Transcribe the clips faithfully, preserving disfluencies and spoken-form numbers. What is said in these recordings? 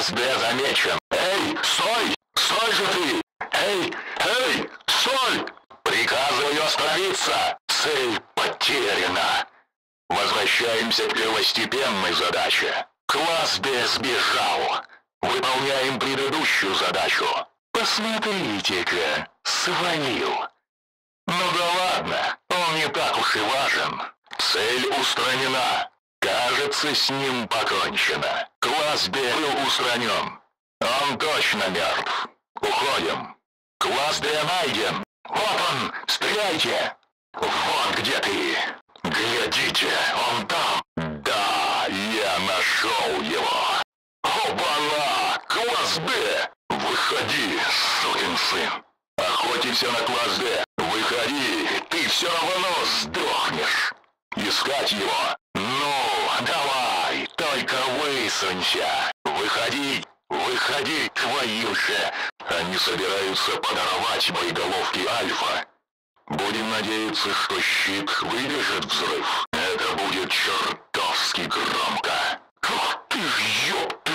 Класс Б замечен. Эй, стой! Стой же ты! Эй, эй, стой! Приказываю остановиться. Цель потеряна. Возвращаемся к первостепенной задаче. Класс Б сбежал. Выполняем предыдущую задачу. Посмотрите-ка, свалил. Ну да ладно, он не так уж и важен. Цель устранена. Кажется, с ним покончено. Класс Б был устранен. Он точно мертв. Уходим. Класс Д найден. Вот он, стреляйте. Вот где ты. Глядите, он там. Да, я нашел его. Оба-на! Класс Д! Выходи, сукин сын. Охотимся на класс Д. Выходи, ты все равно сдохнешь. Искать его. Ну, давай, только высунься. Выходи, выходи, твою же. Они собираются подорвать боеголовки Альфа. Будем надеяться, что щит выдержит взрыв. Это будет чертовски громко. Ух ты ж, ёпты.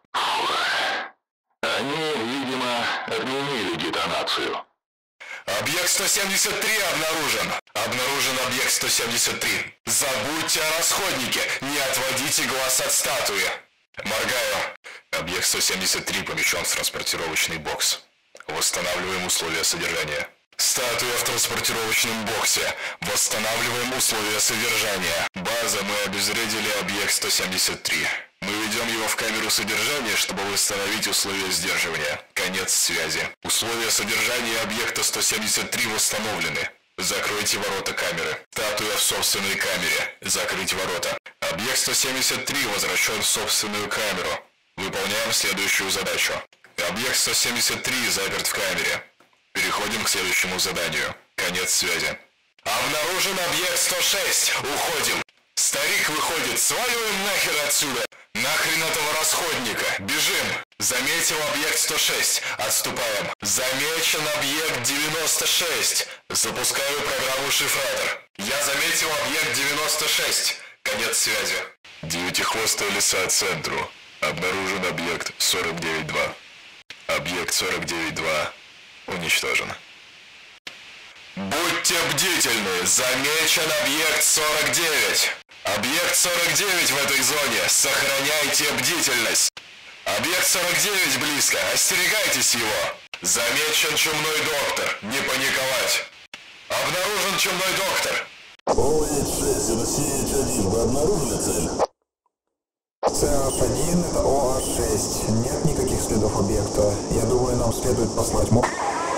Они, видимо, отменили детонацию. Объект сто семьдесят три обнаружен. Обнаружен объект сто семьдесят три. Забудьте о расходнике. Не отводите глаз от статуи. Моргаю. Объект сто семьдесят три помещен в транспортировочный бокс. Восстанавливаем условия содержания. Статуя в транспортировочном боксе. Восстанавливаем условия содержания. База, мы обезвредили объект сто семьдесят три. Мы ведем его в камеру содержания, чтобы восстановить условия сдерживания. Конец связи. Условия содержания объекта сто семьдесят три восстановлены. Закройте ворота камеры. Статуя в собственной камере. Закрыть ворота. Объект сто семьдесят три возвращен в собственную камеру. Выполняем следующую задачу. Объект сто семьдесят три заперт в камере. Переходим к следующему заданию. Конец связи. Обнаружен объект сто шесть. Уходим. Старик выходит. Сваливаем нахер отсюда. Нахрен этого расходника. Бежим. Заметил объект сто шесть. Отступаем. Замечен объект девяносто шесть. Запускаю программу шифратор. Я заметил объект девяносто шесть. Конец связи. Девятихвостая лиса центру. Обнаружен объект сорок девять два. Объект сорок девять два уничтожен. Будьте бдительны. Замечен объект сорок девять. Объект сорок девять в этой зоне. Сохраняйте бдительность. Объект сорок девять близко. Остерегайтесь его. Замечен чумной доктор. Не паниковать. Обнаружен чумной доктор. О шесть, это Си Эйч один. Вы обнаружили цель? Си Эйч один, это О шесть. Нет никаких следов объекта. Я думаю, нам следует послать мо...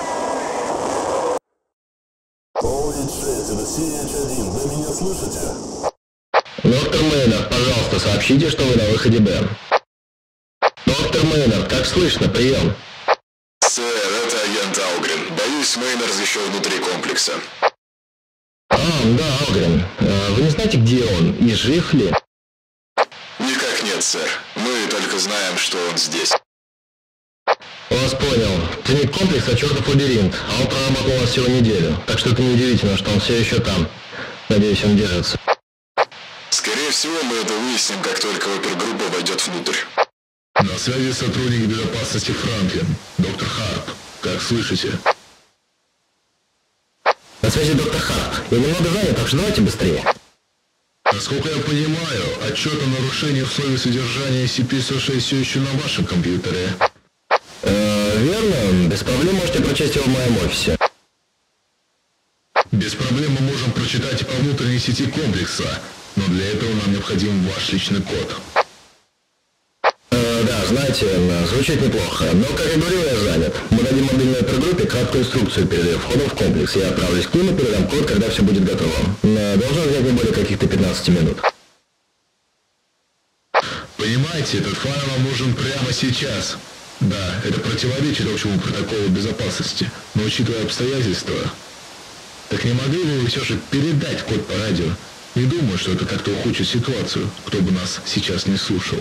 О шесть, это Си Эйч один. Вы меня слышите? Доктор Мейнард, пожалуйста, сообщите, что вы на выходе Б. Доктор Мейнард, как слышно, прием. Сэр, это агент Аугрин. Боюсь, Мейнард еще внутри комплекса. А, да, Аугрин. А, вы не знаете, где он и жив ли? Никак нет, сэр. Мы только знаем, что он здесь. Вас понял. Ценит комплекс, а чертов лабиринт. А он проработал у нас всего неделю. Так что это неудивительно, что он все еще там. Надеюсь, он держится. Скорее всего, мы это выясним, как только опергруппа войдет внутрь. На связи сотрудник безопасности Франклин. Доктор Харп, как слышите? На связи доктор Харп. Я немного занят, так что давайте быстрее. Насколько я понимаю, отчет о нарушении условий содержания эс си пи сто шесть все еще на вашем компьютере. Э, верно. Без проблем можете прочесть его в моем офисе. Без проблем мы можем прочитать и по внутренней сети комплекса, но для этого нам необходим ваш личный код. Э, да, знаете, звучит неплохо, но, как я говорил, я занят. Мы дадим мобильной опергруппе краткую инструкцию перед входом в комплекс. Я отправлюсь к ним и передам код, когда все будет готово. Э, должно взять не более каких-то пятнадцати минут. Понимаете, этот файл нам нужен прямо сейчас. Да, это противоречит общему протоколу безопасности, но учитывая обстоятельства... Так не могли бы вы все же передать код по радио? Не думаю, что это как-то ухудшит ситуацию, кто бы нас сейчас не слушал.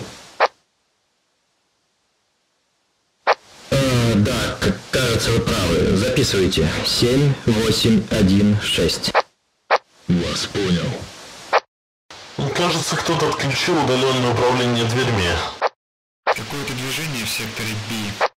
Э, да, кажется, вы правы. Записывайте. семь восемь один шесть. Вас понял. Кажется, кто-то отключил удаленное управление дверьми. Какое-то движение в секторе Би.